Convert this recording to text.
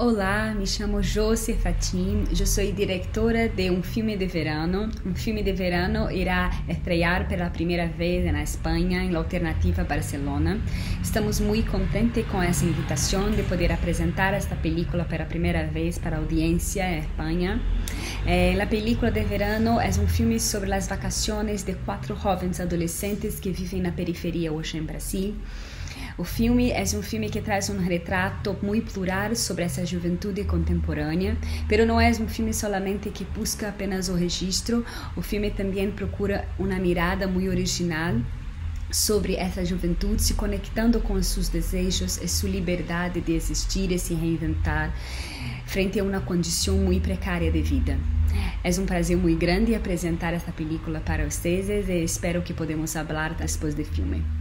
Olá, me chamo Josie Fatim, eu sou diretora de um filme de verano. Um filme de verano irá estrear pela primeira vez na Espanha, em La Alternativa Barcelona. Estamos muito contentes com essa invitação de poder apresentar esta película pela primeira vez para a audiência em Espanha. A película de verano é um filme sobre as vacações de 4 jovens adolescentes que vivem na periferia hoje em Brasil. O filme é um filme que traz um retrato muito plural sobre essa juventude contemporânea, mas não é um filme solamente que busca apenas o registro. O filme também procura uma mirada muito original sobre essa juventude, se conectando com seus desejos e sua liberdade de existir e se reinventar frente a uma condição muito precária de vida. É um prazer muito grande apresentar esta película para vocês e espero que podemos falar depois do filme.